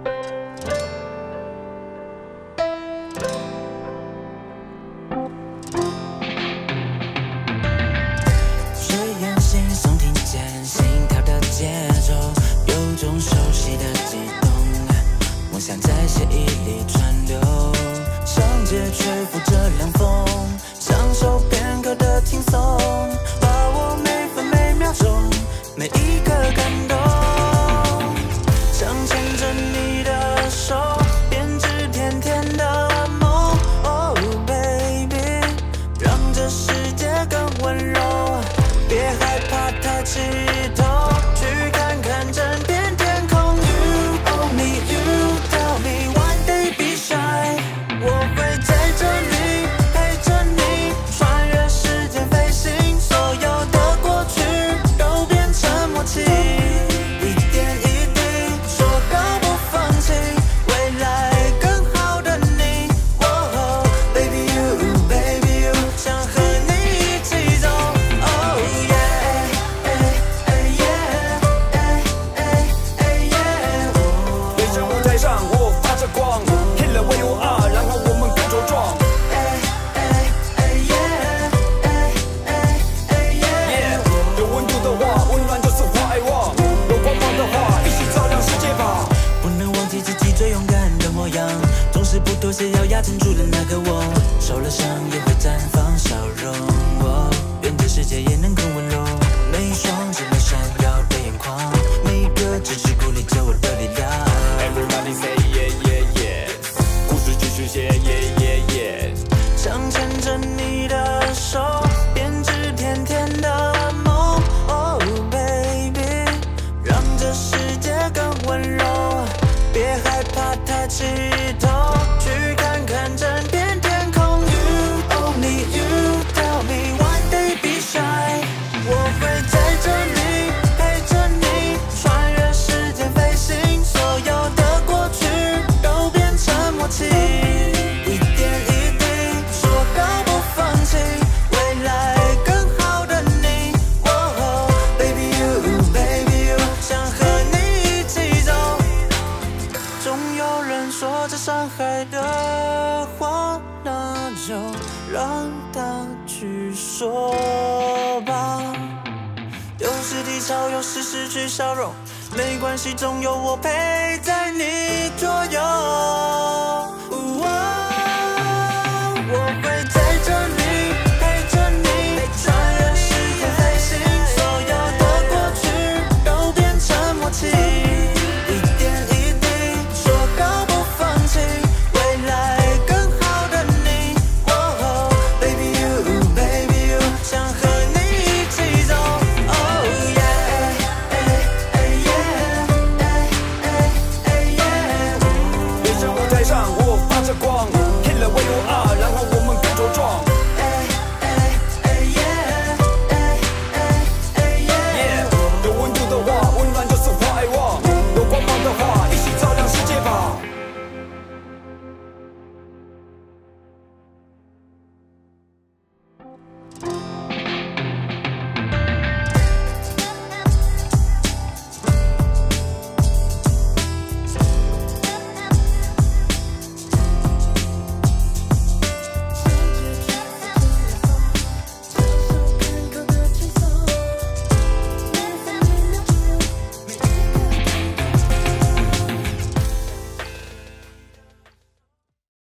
睡眼惺忪，听见心跳的节奏，有种熟悉的悸动，梦想在血液里传流。上街吹拂着凉风，享受片刻的轻松，把握每分每秒钟，每一刻感动。想牵着你的手，编织甜甜的梦。Oh baby， 让这世界更温柔。别害怕抬起头，去看看整片天空。You, only you, tell me why they be shy。我会在这里陪着你，穿越时间飞行，所有的过去都变成默契。一点一滴，说好不放弃，未来更好的你。Oh, baby you, baby you， 想和你一起走。Oh yeah， 人生舞台上我发着光，黑了为我啊，然后我们更茁壮。有温度的话，温暖就是怀望；有光芒的话，一起照亮世界吧。 不能忘记自己最勇敢的模样，总是不妥协，咬牙撑住的那个我，受了伤也会绽放笑容。愿这世界也能更温柔，每一双只能闪耀的眼眶，每一个支持鼓励着我的力量。 Everybody say yeah yeah yes， 故事继续写 yeah yeah yes。 想牵着你的手，编织甜甜的梦。Oh baby， 让这世界更温柔。别害怕抬起头，去看看整片天空。You, only you, tell me why they be shy。我会在这里陪着你，穿越时间飞行，所有的过去都变成默契。一点一滴，说好不放弃，未来更好的你。Oh, baby you, baby you， 想和你一起走。总有人说这伤害的话，那就让他去说吧。有时低潮，有时失去笑容，没关系，总有我陪在你左右。